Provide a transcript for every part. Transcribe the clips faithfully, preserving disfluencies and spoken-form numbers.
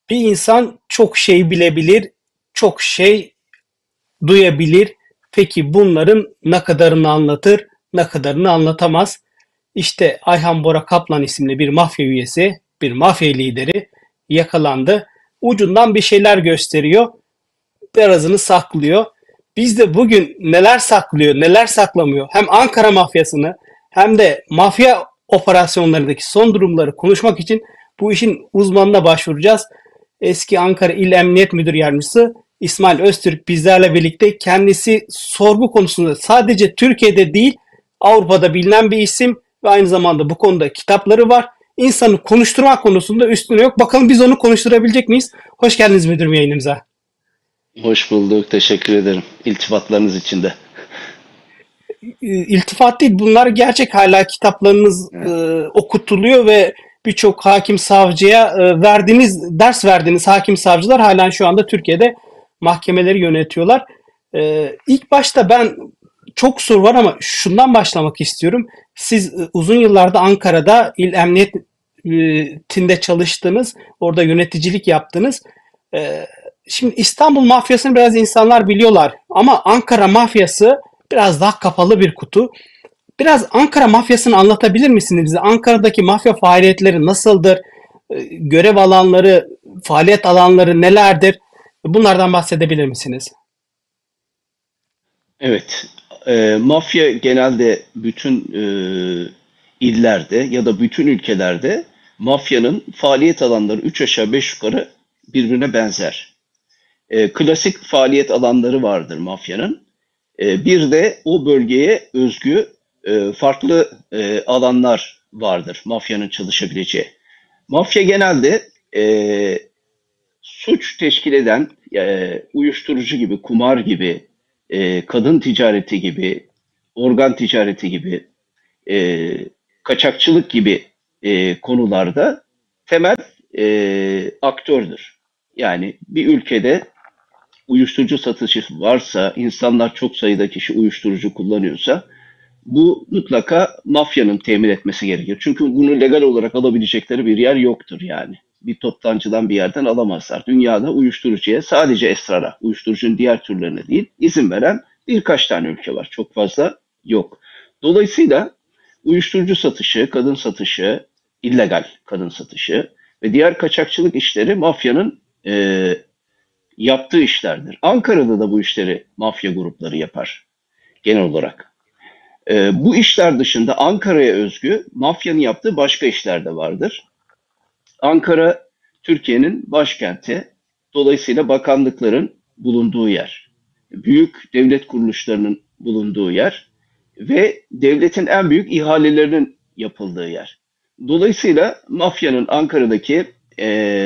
Bir insan çok şey bilebilir, çok şey duyabilir. Peki bunların ne kadarını anlatır, ne kadarını anlatamaz? İşte Ayhan Bora Kaplan isimli bir mafya üyesi, bir mafya lideri yakalandı. Ucundan bir şeyler gösteriyor, birazını saklıyor. Biz de bugün neler saklıyor, neler saklamıyor, hem Ankara mafyasını hem de mafya operasyonlarındaki son durumları konuşmak için bu işin uzmanına başvuracağız. Eski Ankara İl Emniyet Müdür Yardımcısı İsmail Öztürk bizlerle birlikte. Kendisi sorgu konusunda sadece Türkiye'de değil Avrupa'da bilinen bir isim ve aynı zamanda bu konuda kitapları var. İnsanı konuşturma konusunda üstüne yok. Bakalım biz onu konuşturabilecek miyiz? Hoş geldiniz müdürüm yayınımıza. Hoş bulduk. Teşekkür ederim. İltifatlarınız için de. İltifat değil, bunlar gerçek. Hala kitaplarınız e, Evet. okutuluyor ve birçok hakim savcıya e, verdiğiniz ders verdiğiniz hakim savcılar halen şu anda Türkiye'de mahkemeleri yönetiyorlar. E, ilk başta ben çok soru var ama şundan başlamak istiyorum. Siz e, uzun yıllarda Ankara'da İl Emniyetinde çalıştınız, orada yöneticilik yaptınız. E, Şimdi İstanbul mafyasını biraz insanlar biliyorlar ama Ankara mafyası biraz daha kapalı bir kutu. Biraz Ankara mafyasını anlatabilir misiniz bize? Ankara'daki mafya faaliyetleri nasıldır? Ee, Görev alanları, faaliyet alanları nelerdir? Bunlardan bahsedebilir misiniz? Evet. E, mafya genelde bütün e, illerde ya da bütün ülkelerde mafyanın faaliyet alanları üç aşağı beş yukarı birbirine benzer. E, klasik faaliyet alanları vardır mafyanın. E, bir de o bölgeye özgü e, farklı e, alanlar vardır mafyanın çalışabileceği. Mafya genelde e, suç teşkil eden e, uyuşturucu gibi, kumar gibi, e, kadın ticareti gibi, organ ticareti gibi, e, kaçakçılık gibi e, konularda temel e, aktördür. Yani bir ülkede uyuşturucu satışı varsa, insanlar çok sayıda kişi uyuşturucu kullanıyorsa, bu mutlaka mafyanın temin etmesi gerekir. Çünkü bunu legal olarak alabilecekleri bir yer yoktur yani. Bir toptancıdan bir yerden alamazlar. Dünyada uyuşturucuya, sadece esrara, uyuşturucunun diğer türlerine değil, izin veren birkaç tane ülke var. Çok fazla yok. Dolayısıyla uyuşturucu satışı, kadın satışı, illegal kadın satışı ve diğer kaçakçılık işleri mafyanın e, yaptığı işlerdir. Ankara'da da bu işleri mafya grupları yapar genel olarak. Ee, bu işler dışında Ankara'ya özgü mafyanın yaptığı başka işler de vardır. Ankara Türkiye'nin başkenti. Dolayısıyla bakanlıkların bulunduğu yer. Büyük devlet kuruluşlarının bulunduğu yer ve devletin en büyük ihalelerinin yapıldığı yer. Dolayısıyla mafyanın Ankara'daki e,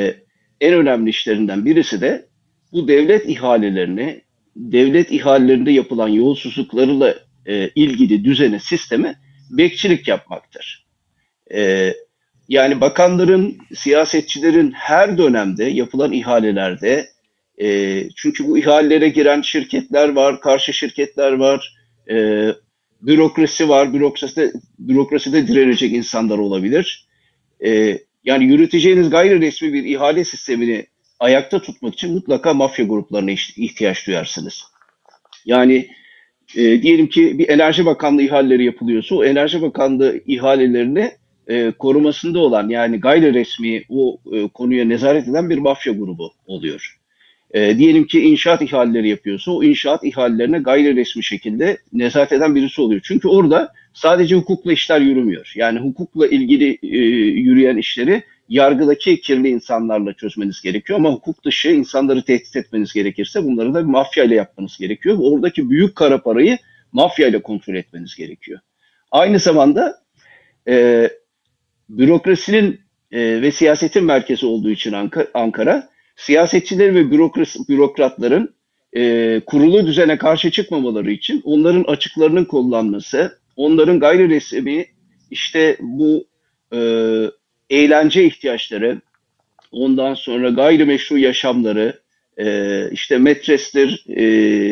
en önemli işlerinden birisi de bu devlet ihalelerini, devlet ihalelerinde yapılan yolsuzluklarla e, ilgili düzene, sisteme bekçilik yapmaktır. E, Yani bakanların, siyasetçilerin her dönemde yapılan ihalelerde, e, çünkü bu ihalelere giren şirketler var, karşı şirketler var, e, bürokrasi var, bürokraside, bürokraside direnecek insanlar olabilir. E, Yani yürüteceğiniz gayri resmi bir ihale sistemini ayakta tutmak için mutlaka mafya gruplarına ihtiyaç duyarsınız. Yani e, diyelim ki bir Enerji Bakanlığı ihaleleri yapılıyorsa o Enerji Bakanlığı ihalelerini e, korumasında olan, yani gayri resmi o e, konuya nezaret eden bir mafya grubu oluyor. E, diyelim ki inşaat ihaleleri yapıyorsa o inşaat ihalelerine gayri resmi şekilde nezaret eden birisi oluyor. Çünkü orada sadece hukukla işler yürümüyor. Yani hukukla ilgili e, yürüyen işleri yargıdaki kirli insanlarla çözmeniz gerekiyor, ama hukuk dışı insanları tehdit etmeniz gerekirse bunları da bir mafya ile yapmanız gerekiyor. Oradaki büyük kara parayı mafya ile kontrol etmeniz gerekiyor. Aynı zamanda e, bürokrasinin e, ve siyasetin merkezi olduğu için Ankara, siyasetçiler ve bürokrasi, bürokratların e, kurulu düzene karşı çıkmamaları için onların açıklarının kullanması, onların gayri resmi işte bu e, eğlence ihtiyaçları, ondan sonra gayrimeşru yaşamları, e, işte metrestir, e,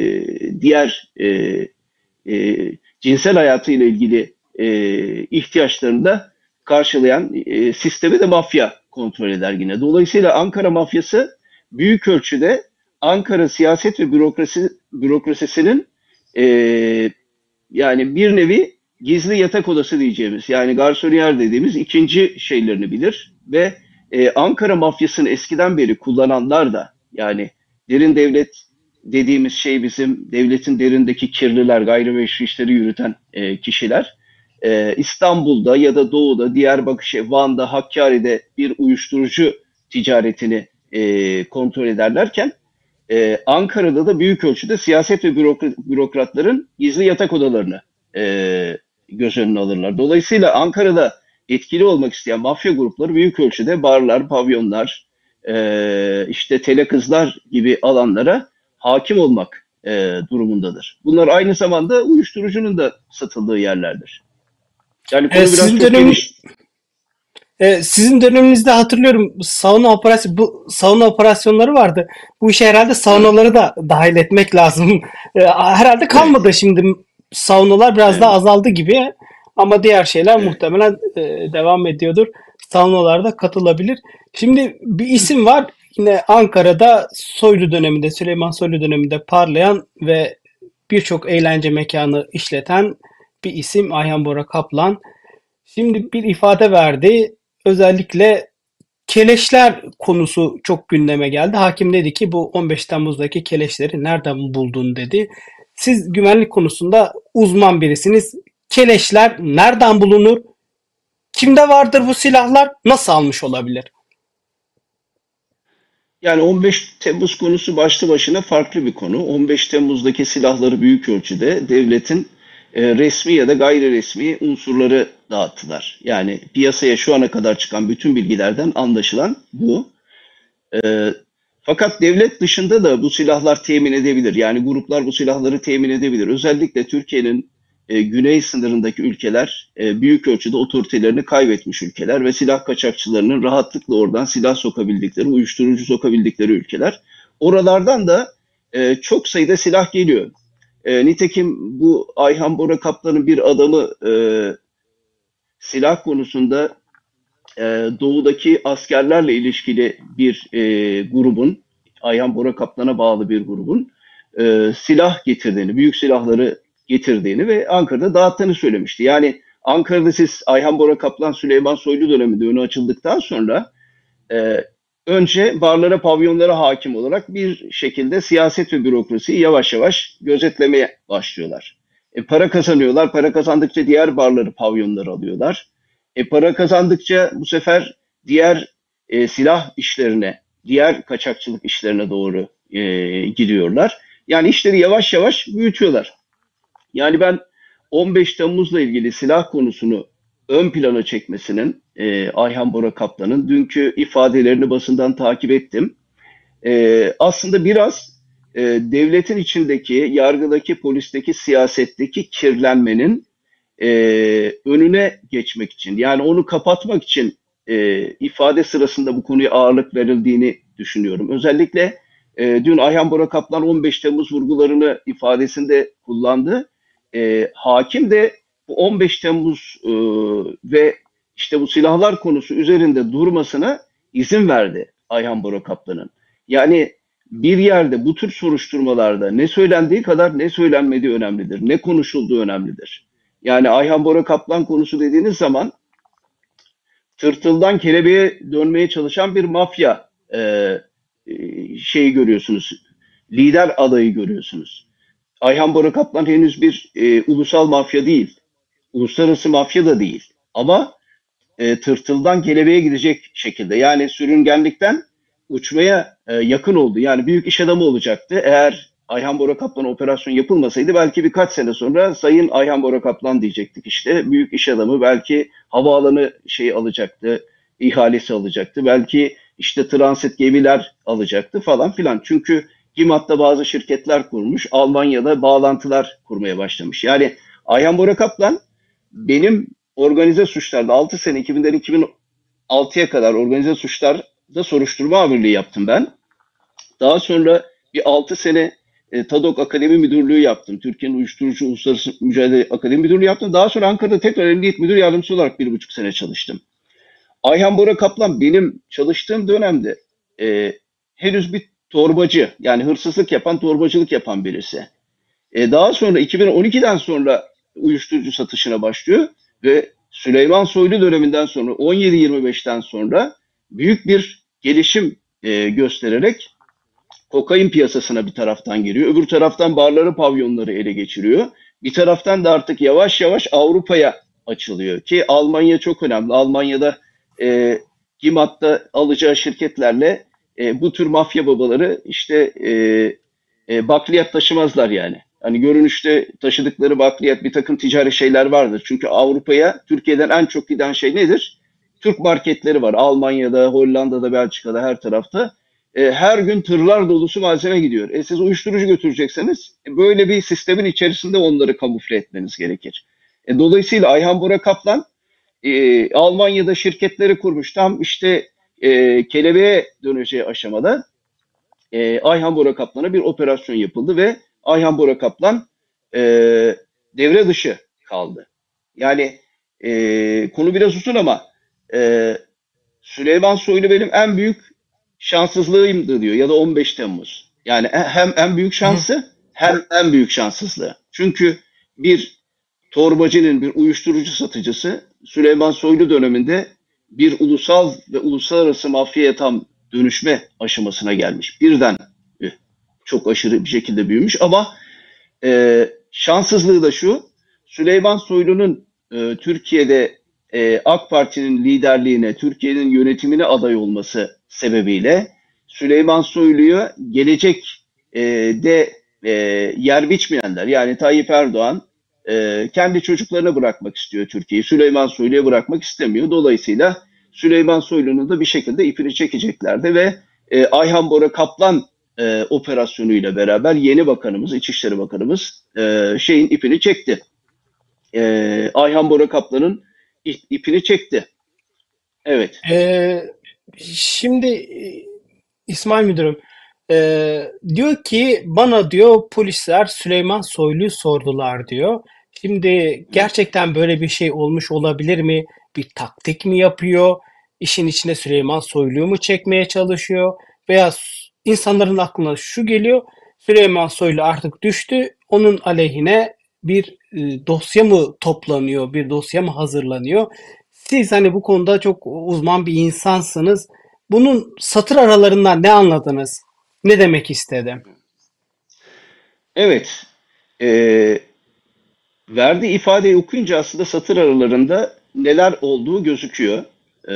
diğer e, e, cinsel hayatıyla ilgili e, ihtiyaçlarını da karşılayan e, sistemi de mafya kontrol eder yine. Dolayısıyla Ankara mafyası büyük ölçüde Ankara siyaset ve bürokrasi bürokrasisinin e, yani bir nevi gizli yatak odası diyeceğimiz, yani garsoniyer dediğimiz ikinci şeylerini bilir ve e, Ankara mafyasını eskiden beri kullananlar da, yani derin devlet dediğimiz şey bizim devletin derindeki kirliler, gayrimeşru işleri yürüten e, kişiler. E, İstanbul'da ya da Doğu'da, Diyarbakır, Van'da, Hakkari'de bir uyuşturucu ticaretini e, kontrol ederlerken ee, Ankara'da da büyük ölçüde siyaset ve bürokrat, bürokratların gizli yatak odalarını e, göz önüne alırlar. Dolayısıyla Ankara'da etkili olmak isteyen mafya grupları büyük ölçüde barlar, pavyonlar, e, işte telekızlar gibi alanlara hakim olmak e, durumundadır. Bunlar aynı zamanda uyuşturucunun da satıldığı yerlerdir. Yani E, konu biraz sizin çok dönem geniş. e, sizin döneminizde hatırlıyorum sauna operasyon bu sauna operasyonları vardı. Bu işe herhalde Evet, saunaları da dahil etmek lazım. E, herhalde evet, kalmadı şimdi saunalar biraz daha evet, azaldı gibi ama diğer şeyler evet. muhtemelen e, devam ediyordur. Saunalarda katılabilir. Şimdi bir isim var yine Ankara'da Soylu döneminde Süleyman Soylu döneminde parlayan ve birçok eğlence mekanı işleten bir isim Ayhan Bora Kaplan. Şimdi bir ifade verdi. Özellikle keleşler konusu çok gündeme geldi. Hakim dedi ki bu on beş Temmuz'daki keleşleri nereden buldun dedi. Siz güvenlik konusunda uzman birisiniz. Keleşler nereden bulunur? Kimde vardır bu silahlar? Nasıl almış olabilir? Yani on beş Temmuz konusu başlı başına farklı bir konu. on beş Temmuz'daki silahları büyük ölçüde devletin e, resmi ya da gayri resmi unsurları dağıttılar. Yani piyasaya şu ana kadar çıkan bütün bilgilerden anlaşılan bu. E, Fakat devlet dışında da bu silahlar temin edebilir. Yani gruplar bu silahları temin edebilir. Özellikle Türkiye'nin e, güney sınırındaki ülkeler e, büyük ölçüde otoritelerini kaybetmiş ülkeler ve silah kaçakçılarının rahatlıkla oradan silah sokabildikleri, uyuşturucu sokabildikleri ülkeler. Oralardan da e, çok sayıda silah geliyor. E, nitekim bu Ayhan Bora Kaplan'ın bir adamı e, silah konusunda e, doğudaki askerlerle ilişkili bir e, grubun, Ayhan Bora Kaplan'a bağlı bir grubun e, silah getirdiğini, büyük silahları getirdiğini ve Ankara'da dağıttığını söylemişti. Yani Ankara'da siz Ayhan Bora Kaplan, Süleyman Soylu döneminde önü açıldıktan sonra e, önce barlara, pavyonlara hakim olarak bir şekilde siyaset ve bürokrasiyi yavaş yavaş gözetlemeye başlıyorlar. E, para kazanıyorlar. Para kazandıkça diğer barları, pavyonları alıyorlar. E, para kazandıkça bu sefer diğer e, silah işlerine, diğer kaçakçılık işlerine doğru e, gidiyorlar. Yani işleri yavaş yavaş büyütüyorlar. Yani ben on beş Temmuz'la ilgili silah konusunu ön plana çekmesinin e, Ayhan Bora Kaplan'ın dünkü ifadelerini basından takip ettim. E, aslında biraz e, devletin içindeki, yargıdaki, polisteki, siyasetteki kirlenmenin e, önüne geçmek için, yani onu kapatmak için e, ifade sırasında bu konuya ağırlık verildiğini düşünüyorum. Özellikle e, dün Ayhan Bora Kaplan on beş Temmuz vurgularını ifadesinde kullandı. E, hakim de bu on beş Temmuz e, ve işte bu silahlar konusu üzerinde durmasına izin verdi Ayhan Bora Kaplan'ın. Yani bir yerde bu tür soruşturmalarda ne söylendiği kadar ne söylenmediği önemlidir, ne konuşulduğu önemlidir. Yani Ayhan Bora Kaplan konusu dediğiniz zaman tırtıldan kelebeğe dönmeye çalışan bir mafya e, e, şeyi görüyorsunuz. Lider adayı görüyorsunuz. Ayhan Bora Kaplan henüz bir e, ulusal mafya değil. Uluslararası mafya da değil. Ama e, tırtıldan kelebeğe gidecek şekilde. Yani sürüngenlikten uçmaya e, yakın oldu. Yani büyük iş adamı olacaktı. Eğer Ayhan Bora Kaplan operasyon yapılmasaydı belki birkaç sene sonra Sayın Ayhan Bora Kaplan diyecektik işte. Büyük iş adamı, belki havaalanı şey alacaktı, ihalesi alacaktı. Belki işte transit gemiler alacaktı falan filan. Çünkü GİMAT'ta bazı şirketler kurmuş. Almanya'da bağlantılar kurmaya başlamış. Yani Ayhan Bora Kaplan benim organize suçlarda altı sene, iki binden iki bin altıya kadar organize suçlarda soruşturma amirliği yaptım ben. Daha sonra bir altı sene e, TADOK Akademi Müdürlüğü yaptım. Türkiye'nin Uyuşturucu Uluslararası Mücadele Akademi Müdürlüğü yaptım. Daha sonra Ankara'da tekrar Emniyet Müdür Yardımcısı olarak bir buçuk sene çalıştım. Ayhan Bora Kaplan benim çalıştığım dönemde e, henüz bir torbacı, yani hırsızlık yapan, torbacılık yapan birisi. E, daha sonra iki bin on ikiden sonra uyuşturucu satışına başlıyor ve Süleyman Soylu döneminden sonra on yedi yirmi beşten sonra büyük bir gelişim e, göstererek kokain piyasasına bir taraftan giriyor. Öbür taraftan barları, pavyonları ele geçiriyor. Bir taraftan da artık yavaş yavaş Avrupa'ya açılıyor ki Almanya çok önemli. Almanya'da e, Gimat'ta alacağı şirketlerle e, bu tür mafya babaları işte e, e, bakliyat taşımazlar yani. Hani görünüşte taşıdıkları bakliyat bir takım ticari şeyler vardır. Çünkü Avrupa'ya Türkiye'den en çok giden şey nedir? Türk marketleri var. Almanya'da, Hollanda'da, Belçika'da, her tarafta. E, her gün tırlar dolusu malzeme gidiyor. E, siz uyuşturucu götürecekseniz e, böyle bir sistemin içerisinde onları kamufle etmeniz gerekir. E, dolayısıyla Ayhan Bora Kaplan e, Almanya'da şirketleri kurmuş. Tam işte e, kelebeğe döneceği aşamada e, Ayhan Bora Kaplan'a bir operasyon yapıldı ve Ayhan Bora Kaplan e, devre dışı kaldı. Yani e, konu biraz uzun ama e, Süleyman Soylu benim en büyük şanssızlığımdı diyor, ya da on beş Temmuz. Yani hem en büyük Hı. şansı hem en büyük şanssızlığı. Çünkü bir torbacının, bir uyuşturucu satıcısı Süleyman Soylu döneminde bir ulusal ve uluslararası mafyaya tam dönüşme aşamasına gelmiş. Birden e, çok aşırı bir şekilde büyümüş ama e, şanssızlığı da şu: Süleyman Soylu'nun e, Türkiye'de e, AK Parti'nin liderliğine, Türkiye'nin yönetimine aday olması sebebiyle Süleyman Soylu'ya gelecek e, de e, yer biçmeyenler, yani Tayyip Erdoğan e, kendi çocuklarına bırakmak istiyor Türkiye'yi. Süleyman Soylu'ya bırakmak istemiyor. Dolayısıyla Süleyman Soylu'nun da bir şekilde ipini çekeceklerdi ve e, Ayhan Bora Kaplan e, operasyonuyla beraber yeni bakanımız, İçişleri Bakanımız e, şeyin ipini çekti. E, Ayhan Bora Kaplan'ın ipini çekti. Evet. Ee, Şimdi e, İsmail Müdürüm, e, diyor ki bana diyor polisler Süleyman Soylu'yu sordular diyor. Şimdi gerçekten böyle bir şey olmuş olabilir mi? Bir taktik mi yapıyor? İşin içine Süleyman Soylu'yu mu çekmeye çalışıyor? Veya s- insanların aklına şu geliyor. Süleyman Soylu artık düştü. Onun aleyhine bir e, dosya mı toplanıyor? Bir dosya mı hazırlanıyor? Siz hani bu konuda çok uzman bir insansınız. Bunun satır aralarından ne anladınız? Ne demek istedi? Evet. E, Verdiği ifadeyi okuyunca aslında satır aralarında neler olduğu gözüküyor. E,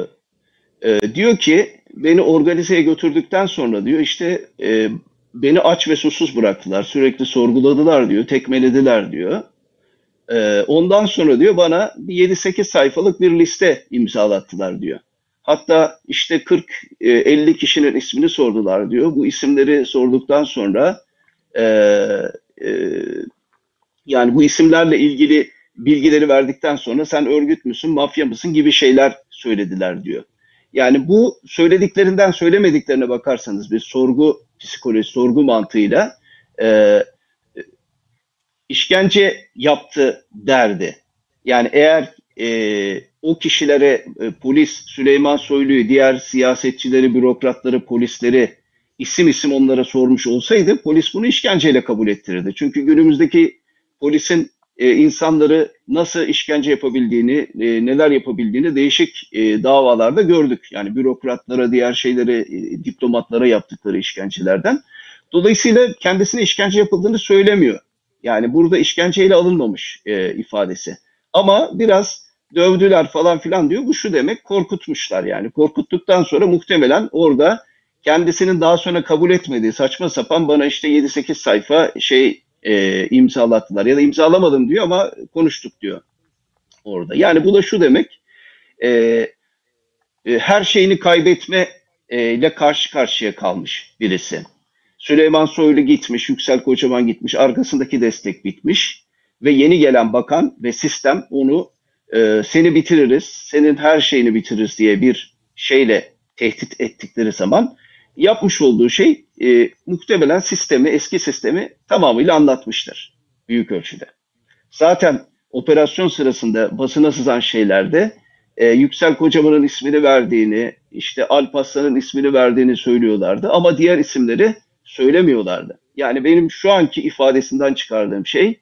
e, Diyor ki beni organizeye götürdükten sonra diyor işte e, beni aç ve susuz bıraktılar. Sürekli sorguladılar diyor, tekmelediler diyor. Ee, ondan sonra diyor bana bir yedi sekiz sayfalık bir liste imzalattılar diyor. Hatta işte kırk elli kişinin ismini sordular diyor. Bu isimleri sorduktan sonra e, e, yani bu isimlerle ilgili bilgileri verdikten sonra sen örgüt müsün, mafya mısın gibi şeyler söylediler diyor. Yani bu söylediklerinden söylemediklerine bakarsanız bir sorgu psikolojisi, sorgu mantığıyla e, işkence yaptı derdi. Yani eğer e, o kişilere e, polis Süleyman Soylu'yu, diğer siyasetçileri, bürokratları, polisleri isim isim onlara sormuş olsaydı polis bunu işkenceyle kabul ettirirdi. Çünkü günümüzdeki polisin e, insanları nasıl işkence yapabildiğini, e, neler yapabildiğini değişik e, davalarda gördük. Yani bürokratlara, diğer şeylere, e, diplomatlara yaptıkları işkencelerden. Dolayısıyla kendisine işkence yapıldığını söylemiyor. Yani burada işkenceyle alınmamış e, ifadesi. Ama biraz dövdüler falan filan diyor. Bu şu demek: korkutmuşlar yani. Korkuttuktan sonra muhtemelen orada kendisinin daha sonra kabul etmediği saçma sapan bana işte yedi sekiz sayfa şey e, imzalattılar. Ya da imzalamadım diyor ama konuştuk diyor orada. Yani bu da şu demek: e, e, her şeyini kaybetme e, ile karşı karşıya kalmış birisi. Süleyman Soylu gitmiş, Yüksel Kocaman gitmiş, arkasındaki destek bitmiş ve yeni gelen bakan ve sistem onu e, seni bitiririz, senin her şeyini bitiririz diye bir şeyle tehdit ettikleri zaman yapmış olduğu şey e, muhtemelen sistemi, eski sistemi tamamıyla anlatmıştır büyük ölçüde. Zaten operasyon sırasında basına sızan şeylerde e, Yüksel Kocaman'ın ismini verdiğini, işte Alparslan'ın ismini verdiğini söylüyorlardı ama diğer isimleri söylemiyorlardı. Yani benim şu anki ifadesinden çıkardığım şey,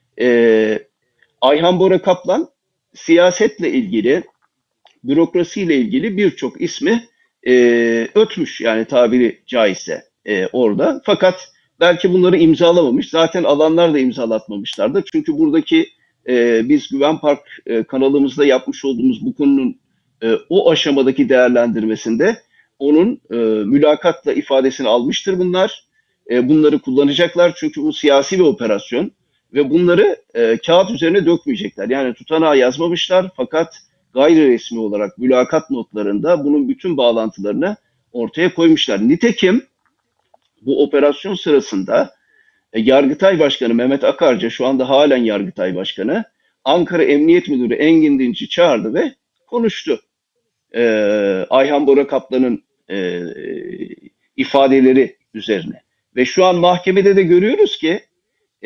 e, Ayhan Bora Kaplan siyasetle ilgili, bürokrasiyle ilgili birçok ismi e, ötmüş, yani tabiri caizse e, orada. Fakat belki bunları imzalamamış. Zaten alanlar da imzalatmamışlardı. Çünkü buradaki e, biz Güven Park e, kanalımızda yapmış olduğumuz bu konunun e, o aşamadaki değerlendirmesinde onun e, mülakatla ifadesini almıştır bunlar. E, bunları kullanacaklar çünkü bu siyasi bir operasyon ve bunları e, kağıt üzerine dökmeyecekler. Yani tutanağa yazmamışlar fakat gayri resmi olarak mülakat notlarında bunun bütün bağlantılarını ortaya koymuşlar. Nitekim bu operasyon sırasında e, Yargıtay Başkanı Mehmet Akarca, şu anda halen Yargıtay Başkanı, Ankara Emniyet Müdürü Engin Dinç'i çağırdı ve konuştu. E, Ayhan Bora Kaplan'ın e, ifadeleri üzerine. Ve şu an mahkemede de görüyoruz ki e,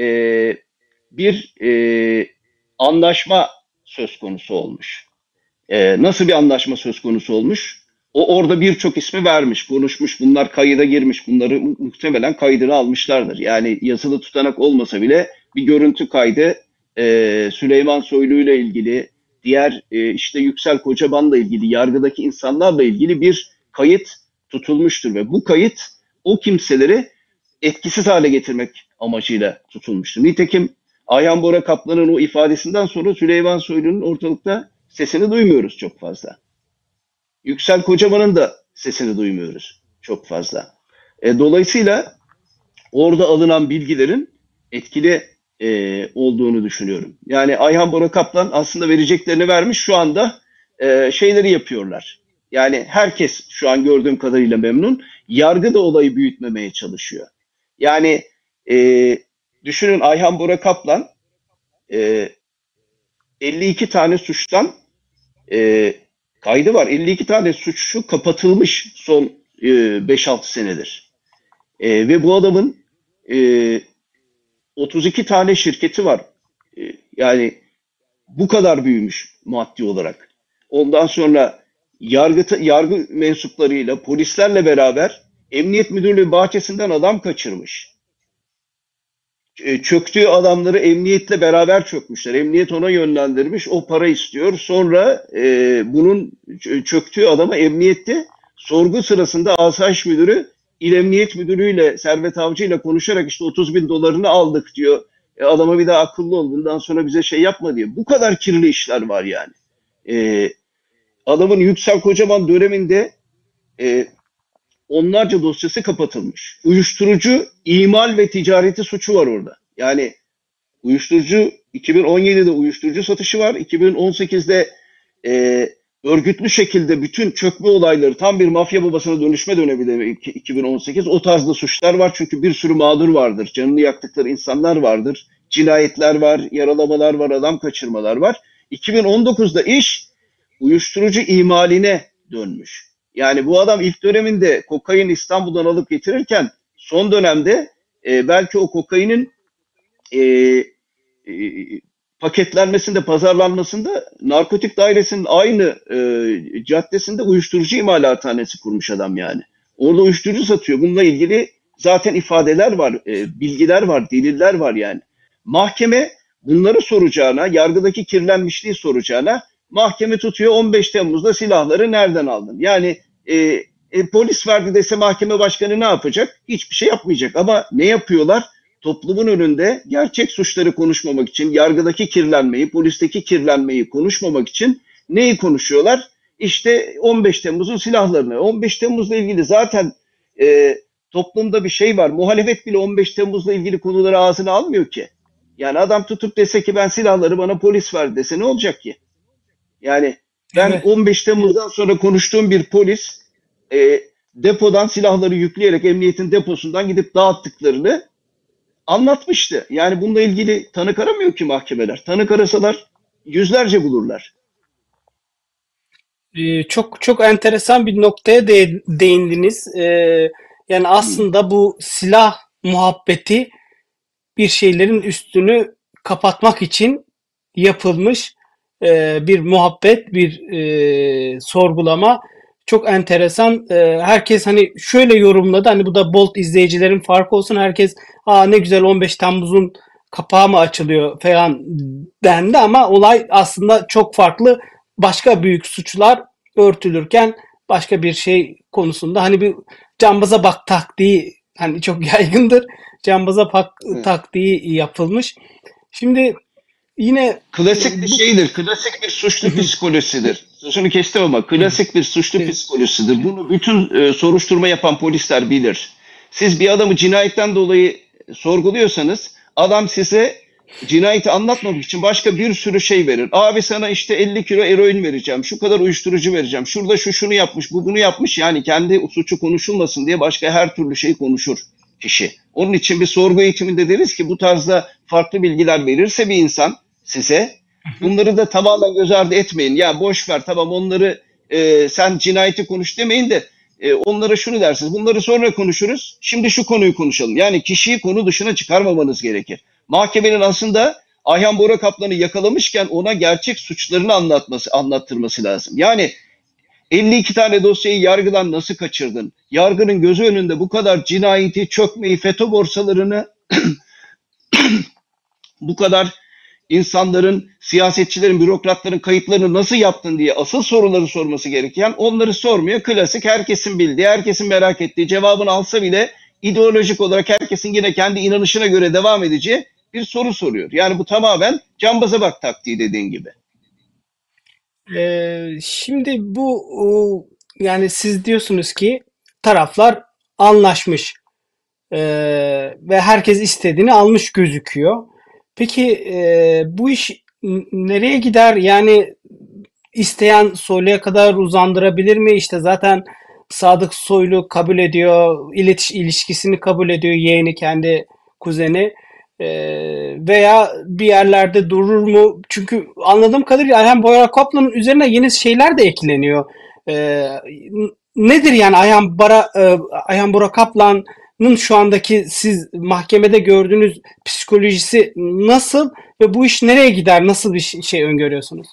bir e, anlaşma söz konusu olmuş. Ee, nasıl bir anlaşma söz konusu olmuş? O orada birçok ismi vermiş, konuşmuş, bunlar kayıda girmiş, bunları muhtemelen kaydını almışlardır. Yani yazılı tutanak olmasa bile bir görüntü kaydı e, Süleyman Soylu ile ilgili, diğer e, işte Yüksel Kocaman'la ilgili, yargıdaki insanlarla ilgili bir kayıt tutulmuştur ve bu kayıt o kimseleri etkisiz hale getirmek amacıyla tutulmuştur. Nitekim Ayhan Bora Kaplan'ın o ifadesinden sonra Süleyman Soylu'nun ortalıkta sesini duymuyoruz çok fazla. Yüksel Kocaman'ın da sesini duymuyoruz çok fazla. E, dolayısıyla orada alınan bilgilerin etkili e, olduğunu düşünüyorum. Yani Ayhan Bora Kaplan aslında vereceklerini vermiş, şu anda e, şeyleri yapıyorlar. Yani herkes şu an gördüğüm kadarıyla memnun. Yargı da olayı büyütmemeye çalışıyor. Yani e, düşünün, Ayhan Bora Kaplan e, elli iki tane suçtan e, kaydı var. elli iki tane suçu kapatılmış son e, beş altı senedir. E, ve bu adamın e, otuz iki tane şirketi var. E, yani bu kadar büyümüş maddi olarak. Ondan sonra yargı, yargı mensuplarıyla, polislerle beraber Emniyet Müdürlüğü bahçesinden adam kaçırmış. E, çöktüğü adamları emniyetle beraber çökmüşler. Emniyet ona yönlendirmiş, o para istiyor. Sonra e, bunun çöktüğü adamı emniyette sorgu sırasında Asayiş Müdürü İl Emniyet Müdürü ile Servet Avcı ile konuşarak işte otuz bin dolarını aldık diyor. E, adama bir daha akıllı ol, bundan sonra bize şey yapma diyor. Bu kadar kirli işler var yani. E, adamın Yüksel Kocaman döneminde e, onlarca dosyası kapatılmış. Uyuşturucu imal ve ticareti suçu var orada. Yani uyuşturucu, iki bin on yedide uyuşturucu satışı var. iki bin on sekizde e, örgütlü şekilde bütün çökme olayları, tam bir mafya babasına dönüşme dönemi iki bin on sekiz. O tarzda suçlar var çünkü bir sürü mağdur vardır. Canını yaktıkları insanlar vardır. Cinayetler var, yaralamalar var, adam kaçırmalar var. iki bin on dokuzda iş uyuşturucu imaline dönmüş. Yani bu adam ilk döneminde kokain İstanbul'dan alıp getirirken son dönemde e, belki o kokainin e, e, paketlenmesinde, pazarlanmasında narkotik dairesinin aynı e, caddesinde uyuşturucu imalathanesi kurmuş adam yani. Orada uyuşturucu satıyor. Bununla ilgili zaten ifadeler var, e, bilgiler var, deliller var yani. Mahkeme bunları soracağına, yargıdaki kirlenmişliği soracağına, mahkeme tutuyor on beş Temmuz'da silahları nereden aldın? Yani e, e, polis verdi dese mahkeme başkanı ne yapacak? Hiçbir şey yapmayacak. Ama ne yapıyorlar? Toplumun önünde gerçek suçları konuşmamak için, yargıdaki kirlenmeyi, polisteki kirlenmeyi konuşmamak için neyi konuşuyorlar? İşte on beş Temmuz'un silahlarını. on beş Temmuz'la ilgili zaten e, toplumda bir şey var. Muhalefet bile on beş Temmuz'la ilgili konuları ağzına almıyor ki. Yani adam tutup dese ki ben silahları bana polis verdi dese ne olacak ki? Yani ben Evet. on beş Temmuz'dan sonra konuştuğum bir polis e, depodan silahları yükleyerek emniyetin deposundan gidip dağıttıklarını anlatmıştı. Yani bununla ilgili tanık aramıyor ki mahkemeler. Tanık arasalar yüzlerce bulurlar. Ee, çok çok enteresan bir noktaya de- değindiniz. Ee, yani Hmm. aslında bu silah muhabbeti bir şeylerin üstünü kapatmak için yapılmış e, bir muhabbet, bir e, sorgulama. Çok enteresan. E, herkes hani şöyle yorumladı. Hani bu da Bolt izleyicilerin farkı olsun. Herkes aa ne güzel on beş Temmuz'un kapağı mı açılıyor falan dendi ama olay aslında çok farklı. Başka büyük suçlar örtülürken başka bir şey konusunda hani bir cambaza bak taktiği hani çok yaygındır. Cambaza bak Evet. taktiği yapılmış. Şimdi yine e, Klasik bir bu şeydir. Klasik bir suçlu psikolojisidir. Sözünü kestim ama klasik bir suçlu psikolojisidir. Bunu bütün e, soruşturma yapan polisler bilir. Siz bir adamı cinayetten dolayı sorguluyorsanız adam size cinayeti anlatmamak için başka bir sürü şey verir. Abi sana işte elli kilo eroin vereceğim, şu kadar uyuşturucu vereceğim, şurada şu şunu yapmış, bu bunu yapmış. Yani kendi suçu konuşulmasın diye başka her türlü şey konuşur kişi. Onun için bir sorgu eğitiminde deriz ki bu tarzda farklı bilgiler verirse bir insan size bunları da tamamen göz ardı etmeyin. Ya boş ver tamam onları e, sen cinayeti konuş demeyin de e, onlara şunu dersiniz. Bunları sonra konuşuruz. Şimdi şu konuyu konuşalım. Yani kişiyi konu dışına çıkarmamanız gerekir. Mahkemenin aslında Ayhan Bora Kaplan'ı yakalamışken ona gerçek suçlarını anlatması, anlattırması lazım. Yani elli iki tane dosyayı yargıdan nasıl kaçırdın? Yargının gözü önünde bu kadar cinayeti, çökmeyi, FETÖ borsalarını bu kadar insanların, siyasetçilerin, bürokratların kayıtlarını nasıl yaptın diye asıl soruları sorması gereken onları sormuyor. Klasik herkesin bildiği, herkesin merak ettiği cevabını alsa bile ideolojik olarak herkesin yine kendi inanışına göre devam edeceği bir soru soruyor. Yani bu tamamen cambaza bak taktiği dediğin gibi. e, şimdi bu o, yani siz diyorsunuz ki taraflar anlaşmış. Ee, ve herkes istediğini almış gözüküyor. Peki e, bu iş n- nereye gider? Yani isteyen Soylu'ya kadar uzandırabilir mi? İşte zaten Sadık Soylu kabul ediyor, iletiş ilişkisini kabul ediyor yeğeni kendi kuzeni. Ee, veya bir yerlerde durur mu? Çünkü anladığım kadarıyla Ayhan Boyar Kaplan'ın üzerine yeni şeyler de ekleniyor. Ee, nedir yani Ayhan Bara e, Ayhan Bora Kaplan'ın şu andaki siz mahkemede gördüğünüz psikolojisi nasıl ve bu iş nereye gider? Nasıl bir şey şey öngörüyorsunuz?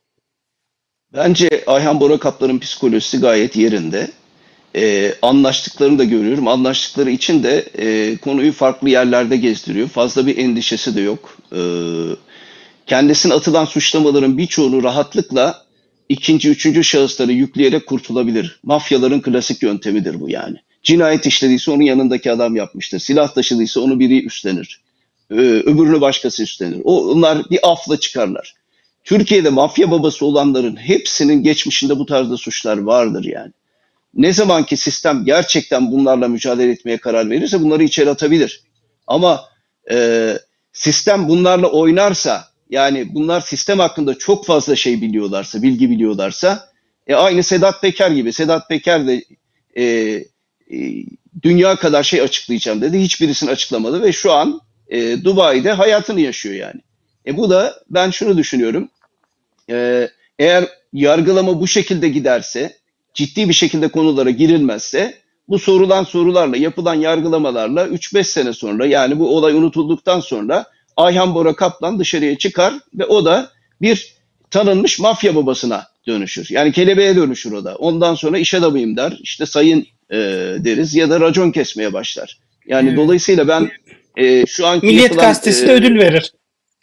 Bence Ayhan Bora Kaplan'ın psikolojisi gayet yerinde. Ee, anlaştıklarını da görüyorum. Anlaştıkları için de e, konuyu farklı yerlerde gezdiriyor. Fazla bir endişesi de yok. Ee, kendisine atılan suçlamaların birçoğunu rahatlıkla ikinci, üçüncü şahısları yükleyerek kurtulabilir. Mafyaların klasik yöntemidir bu yani. Cinayet işlediyse onun yanındaki adam yapmıştır. Silah taşıdıysa onu biri üstlenir. Ee, öbürünü başkası üstlenir. O, onlar bir afla çıkarlar. Türkiye'de mafya babası olanların hepsinin geçmişinde bu tarzda suçlar vardır yani. Ne zaman ki sistem gerçekten bunlarla mücadele etmeye karar verirse bunları içeri atabilir. Ama e, sistem bunlarla oynarsa yani bunlar sistem hakkında çok fazla şey biliyorlarsa, bilgi biliyorlarsa e, aynı Sedat Peker gibi. Sedat Peker de e, e, dünya kadar şey açıklayacağım dedi. Hiçbirisini açıklamadı ve şu an e, Dubai'de hayatını yaşıyor yani. E bu da ben şunu düşünüyorum. Ee, eğer yargılama bu şekilde giderse, ciddi bir şekilde konulara girilmezse, bu sorulan sorularla, yapılan yargılamalarla üç beş sene sonra yani bu olay unutulduktan sonra Ayhan Bora Kaplan dışarıya çıkar ve o da bir tanınmış mafya babasına dönüşür. Yani kelebeğe dönüşür o da. Ondan sonra iş adamıyım der, işte sayın e, deriz ya da racon kesmeye başlar. Yani Evet. dolayısıyla ben e, şu anki Milliyet yapılan Gazetesi de e, ödül verir.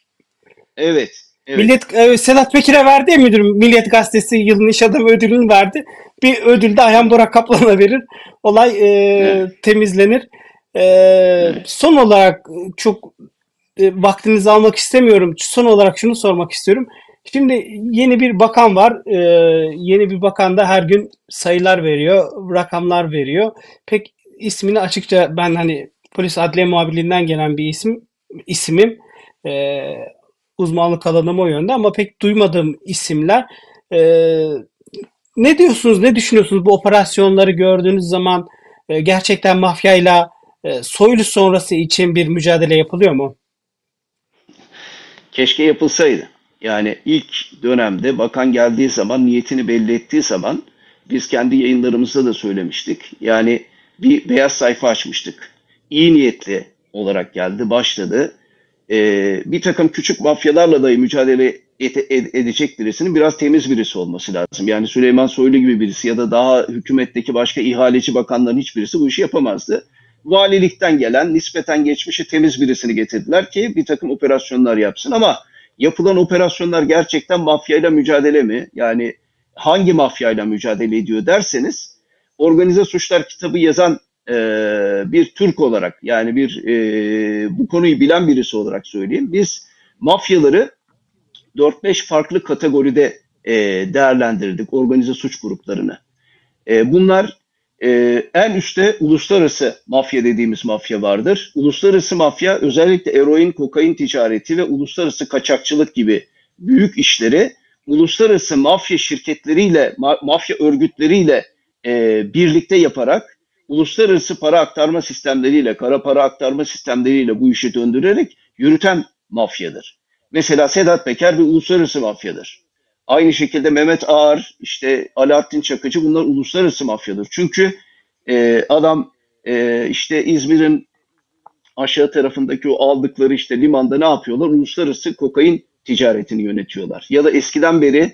evet, evet, Millet e, Sedat Peker'e verdi ya müdürüm. Milliyet Gazetesi yılın iş adamı ödülünü verdi. Bir ödül de Ayhan evet, Bora Kaplan'a verir. Olay evet, e, temizlenir. E, evet. son olarak çok e, vaktinizi almak istemiyorum. Son olarak şunu sormak istiyorum. Şimdi yeni bir bakan var. E, yeni bir bakan da her gün sayılar veriyor, rakamlar veriyor. Pek ismini açıkça ben hani polis adliye muhabirliğinden gelen bir isim isimim. E, uzmanlık alanım o yönde ama pek duymadığım isimler. E, ne diyorsunuz, ne düşünüyorsunuz bu operasyonları gördüğünüz zaman e, gerçekten mafyayla e, Soylu sonrası için bir mücadele yapılıyor mu? Keşke yapılsaydı. Yani ilk dönemde bakan geldiği zaman, niyetini belli ettiği zaman biz kendi yayınlarımızda da söylemiştik. Yani bir beyaz sayfa açmıştık. İyi niyetli olarak geldi, başladı. Ee, bir takım küçük mafyalarla da mücadele ede- ed- edecek birisinin biraz temiz birisi olması lazım. Yani Süleyman Soylu gibi birisi ya da daha hükümetteki başka ihaleci bakanların hiçbirisi bu işi yapamazdı. Valilikten gelen, nispeten geçmişi temiz birisini getirdiler ki bir takım operasyonlar yapsın. Ama yapılan operasyonlar gerçekten mafyayla mücadele mi? Yani hangi mafyayla mücadele ediyor derseniz, organize suçlar kitabı yazan e, bir Türk olarak, yani bir e, bu konuyu bilen birisi olarak söyleyeyim. Biz mafyaları dört beş farklı kategoride e, değerlendirdik, organize suç gruplarını. E, bunlar e, en üstte uluslararası mafya dediğimiz mafya vardır. Uluslararası mafya özellikle eroin, kokain ticareti ve uluslararası kaçakçılık gibi büyük işleri uluslararası mafya şirketleriyle, ma- mafya örgütleriyle e, birlikte yaparak uluslararası para aktarma sistemleriyle, kara para aktarma sistemleriyle bu işi döndürerek yürüten mafyadır. Mesela Sedat Peker bir uluslararası mafyadır. Aynı şekilde Mehmet Ağar, işte Alaaddin Çakıcı, bunlar uluslararası mafyadır. Çünkü e, adam e, işte İzmir'in aşağı tarafındaki o aldıkları işte limanda ne yapıyorlar? Uluslararası kokain ticaretini yönetiyorlar. Ya da eskiden beri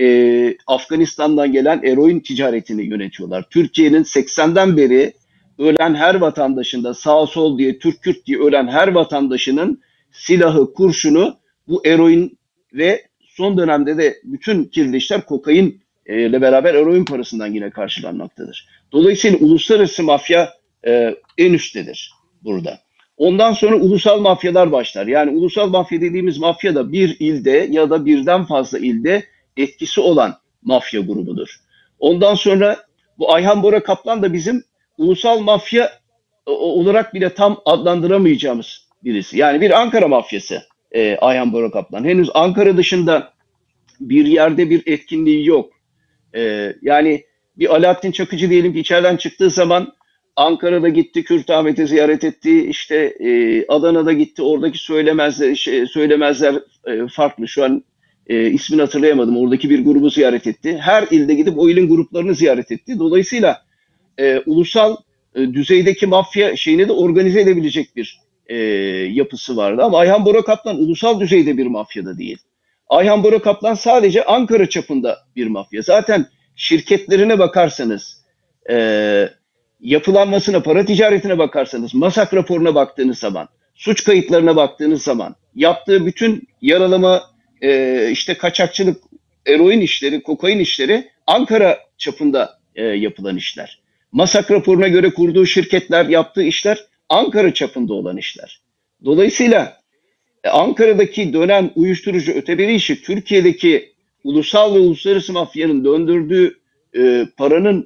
e, Afganistan'dan gelen eroin ticaretini yönetiyorlar. Türkiye'nin seksenden beri ölen her vatandaşında, sağ sol diye, Türk Kürt diye ölen her vatandaşının silahı, kurşunu bu eroin ve son dönemde de bütün kirli işler kokain e, ile beraber eroin parasından yine karşılanmaktadır. Dolayısıyla uluslararası mafya e, en üsttedir burada. Ondan sonra ulusal mafyalar başlar. Yani ulusal mafya dediğimiz mafya da bir ilde ya da birden fazla ilde etkisi olan mafya grubudur. Ondan sonra bu Ayhan Bora Kaplan da bizim ulusal mafya olarak bile tam adlandıramayacağımız birisi. Yani bir Ankara mafyası e, Ayhan Bora Kaplan. Henüz Ankara dışında bir yerde bir etkinliği yok. Ee, yani bir Alaaddin Çakıcı diyelim ki içeriden çıktığı zaman Ankara'da gitti, Kürtamet'i ziyaret etti, işte e, Adana'da gitti, oradaki söylemezler, şey, söylemezler e, farklı. Şu an e, ismini hatırlayamadım. Oradaki bir grubu ziyaret etti. Her ilde gidip o ilin gruplarını ziyaret etti. Dolayısıyla e, ulusal e, düzeydeki mafya şeyini de organize edebilecek bir e, yapısı vardı. Ama Ayhan Bora Kaplan ulusal düzeyde bir mafya da değil. Ayhan Bora Kaplan sadece Ankara çapında bir mafya. Zaten şirketlerine bakarsanız, e, yapılanmasına, para ticaretine bakarsanız, MASAK raporuna baktığınız zaman, suç kayıtlarına baktığınız zaman, yaptığı bütün yaralama, e, işte kaçakçılık, eroin işleri, kokain işleri Ankara çapında e, yapılan işler. MASAK raporuna göre kurduğu şirketler, yaptığı işler Ankara çapında olan işler. Dolayısıyla e, Ankara'daki dönen uyuşturucu öteberi işi Türkiye'deki ulusal ve uluslararası mafyanın döndürdüğü e, paranın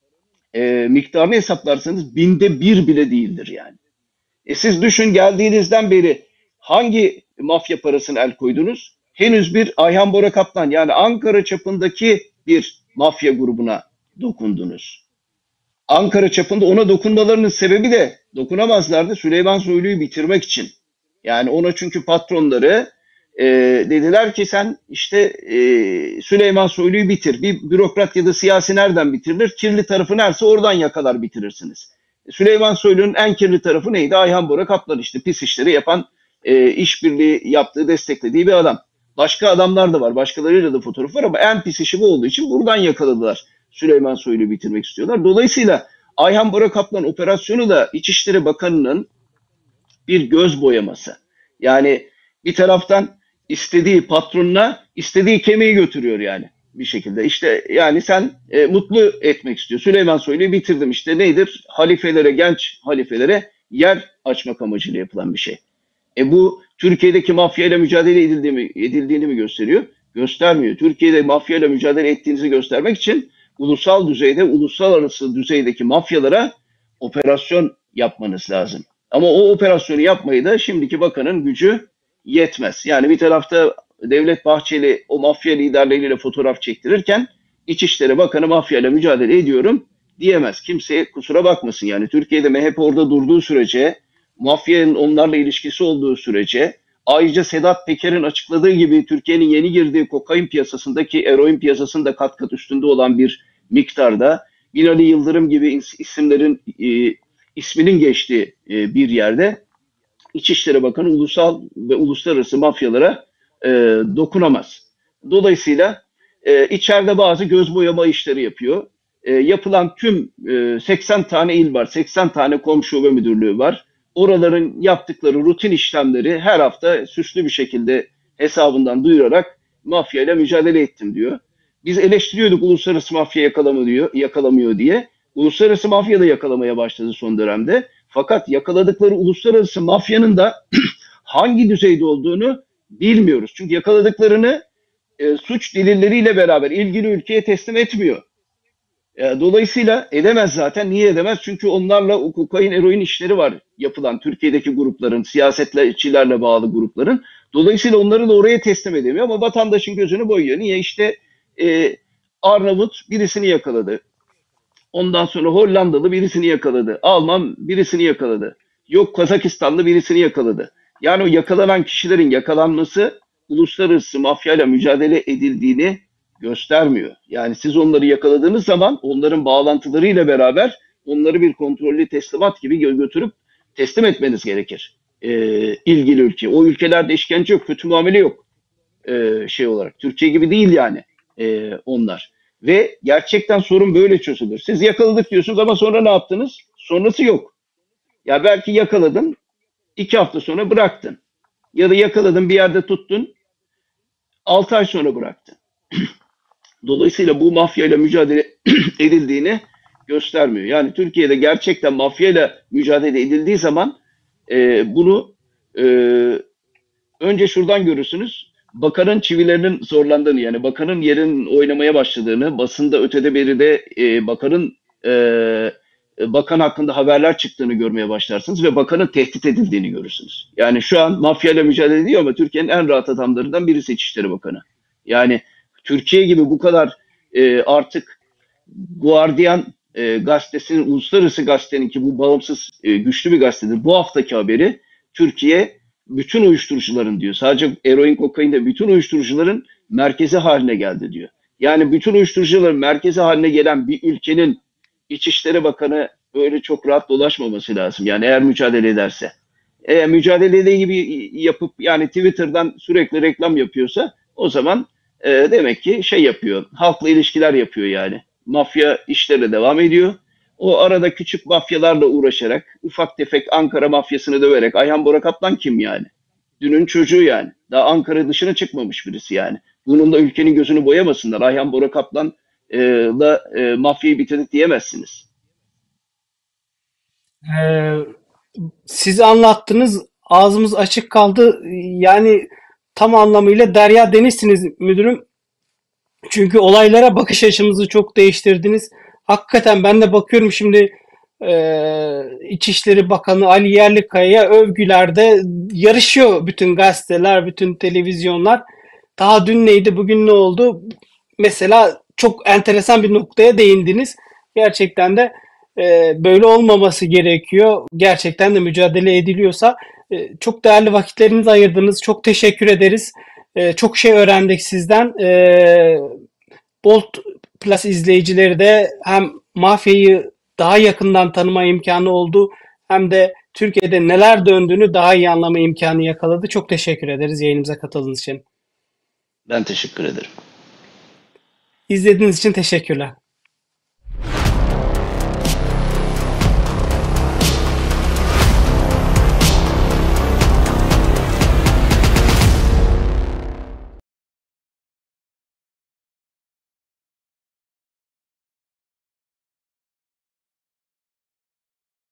e, miktarını hesaplarsanız binde bir bile değildir yani. E siz düşün, geldiğinizden beri hangi mafya parasını el koydunuz? Henüz bir Ayhan Bora Kaplan, yani Ankara çapındaki bir mafya grubuna dokundunuz. Ankara çapında ona dokunmalarının sebebi de, dokunamazlardı, Süleyman Soylu'yu bitirmek için. Yani ona çünkü patronları e, dediler ki sen işte e, Süleyman Soylu'yu bitir. Bir bürokrat ya da siyasi nereden bitirilir? Kirli tarafı neresi oradan yakalar bitirirsiniz. Süleyman Soylu'nun en kirli tarafı neydi? Ayhan Bora Kaplan, işte pis işleri yapan, e, işbirliği yaptığı, desteklediği bir adam. Başka adamlar da var. Başkalarıyla da fotoğraf var ama en pis işi bu olduğu için buradan yakaladılar. Süleyman Soylu'yu bitirmek istiyorlar. Dolayısıyla Ayhan Bora Kaplan operasyonu da İçişleri Bakanı'nın bir göz boyaması. Yani bir taraftan istediği patronuna istediği kemiği götürüyor yani bir şekilde. İşte yani sen e, mutlu etmek istiyor. Süleyman Soylu'yu bitirdim, işte nedir? Halifelere, genç halifelere yer açmak amacıyla yapılan bir şey. E bu Türkiye'deki mafyayla mücadele edildiğini, edildiğini mi gösteriyor? Göstermiyor. Türkiye'de mafyayla mücadele ettiğinizi göstermek için ulusal düzeyde, uluslararası düzeydeki mafyalara operasyon yapmanız lazım. Ama o operasyonu yapmayı da şimdiki bakanın gücü yetmez. Yani bir tarafta Devlet Bahçeli o mafya liderleriyle fotoğraf çektirirken İçişleri Bakanı mafyayla mücadele ediyorum diyemez. Kimseye kusura bakmasın, yani Türkiye'de M H P orada durduğu sürece, mafyanın onlarla ilişkisi olduğu sürece, ayrıca Sedat Peker'in açıkladığı gibi Türkiye'nin yeni girdiği kokain piyasasındaki eroin piyasasında kat kat üstünde olan bir miktarda, Binali Yıldırım gibi isimlerin e, isminin geçtiği e, bir yerde İçişleri Bakanı ulusal ve uluslararası mafyalara e, dokunamaz. Dolayısıyla e, içeride bazı göz boyama işleri yapıyor. E, yapılan tüm e, seksen tane il var, seksen tane komşu şube müdürlüğü var. Oraların yaptıkları rutin işlemleri her hafta süslü bir şekilde hesabından duyurarak mafyayla mücadele ettim diyor. Biz eleştiriyorduk uluslararası mafya yakalamıyor, diyor, yakalamıyor diye. Uluslararası mafya da yakalamaya başladı son dönemde. Fakat yakaladıkları uluslararası mafyanın da hangi düzeyde olduğunu bilmiyoruz. Çünkü yakaladıklarını e, suç delilleriyle beraber ilgili ülkeye teslim etmiyor. E, dolayısıyla edemez zaten. Niye edemez? Çünkü onlarla o kokain, eroin işleri var yapılan Türkiye'deki grupların, siyasetçilerle bağlı grupların. Dolayısıyla onları da oraya teslim edemiyor ama vatandaşın gözünü boyuyor. Niye? İşte e, Arnavut birisini yakaladı. Ondan sonra Hollandalı birisini yakaladı. Alman birisini yakaladı. Yok Kazakistanlı birisini yakaladı. Yani o yakalanan kişilerin yakalanması uluslararası mafyayla mücadele edildiğini göstermiyor. Yani siz onları yakaladığınız zaman onların bağlantılarıyla beraber onları bir kontrollü teslimat gibi götürüp teslim etmeniz gerekir. Ee, ilgili ülke. O ülkelerde işkence yok, kötü muamele yok e, şey olarak. Türkiye gibi değil yani e, onlar. Ve gerçekten sorun böyle çözülür. Siz yakaladık diyorsunuz ama sonra ne yaptınız? Sonrası yok. Ya belki yakaladın, iki hafta sonra bıraktın. Ya da yakaladın bir yerde tuttun, altı ay sonra bıraktın. Dolayısıyla bu mafyayla mücadele edildiğini göstermiyor. Yani Türkiye'de gerçekten mafyayla mücadele edildiği zaman e, bunu e, önce şuradan görürsünüz. Bakanın çivilerinin zorlandığını yani bakanın yerin oynamaya başladığını, basında ötede beride e, bakanın e, bakan hakkında haberler çıktığını görmeye başlarsınız ve bakanın tehdit edildiğini görürsünüz. Yani şu an mafyayla mücadele ediyor ama Türkiye'nin en rahat adamlarından birisi İçişleri Bakanı. Yani Türkiye gibi bu kadar e, artık Guardian e, gazetesinin, uluslararası gazetenin ki bu bağımsız e, güçlü bir gazetedir. Bu haftaki haberi Türkiye bütün uyuşturucuların diyor. Sadece eroin, kokain de bütün uyuşturucuların merkezi haline geldi diyor. Yani bütün uyuşturucuların merkezi haline gelen bir ülkenin İçişleri Bakanı böyle çok rahat dolaşmaması lazım. Yani eğer mücadele ederse. Eğer mücadele gibi yapıp yani Twitter'dan sürekli reklam yapıyorsa o zaman e, demek ki şey yapıyor. Halkla ilişkiler yapıyor yani. Mafya işleri devam ediyor. O arada küçük mafyalarla uğraşarak, ufak tefek Ankara mafyasını döverek, Ayhan Bora Kaplan kim yani? Dünün çocuğu yani. Daha Ankara dışına çıkmamış birisi yani. Bunun da ülkenin gözünü boyamasınlar. Ayhan Bora Kaplan e, da e, mafyayı bitirdik diyemezsiniz. Ee, Siz anlattınız, ağzımız açık kaldı. Yani tam anlamıyla derya denizsiniz müdürüm. Çünkü olaylara bakış açımızı çok değiştirdiniz. Hakikaten ben de bakıyorum şimdi eee İçişleri Bakanı Ali Yerlikaya'ya övgülerde yarışıyor bütün gazeteler, bütün televizyonlar. Daha dün neydi, bugün ne oldu? Mesela çok enteresan bir noktaya değindiniz. Gerçekten de eee, böyle olmaması gerekiyor. Gerçekten de mücadele ediliyorsa eee, çok değerli vakitlerinizi ayırdınız. Çok teşekkür ederiz. Eee, çok şey öğrendik sizden. Eee Bolt Plus izleyicileri de hem mafyayı daha yakından tanıma imkanı oldu hem de Türkiye'de neler döndüğünü daha iyi anlama imkanı yakaladı. Çok teşekkür ederiz yayınımıza katıldığınız için. Ben teşekkür ederim. İzlediğiniz için teşekkürler.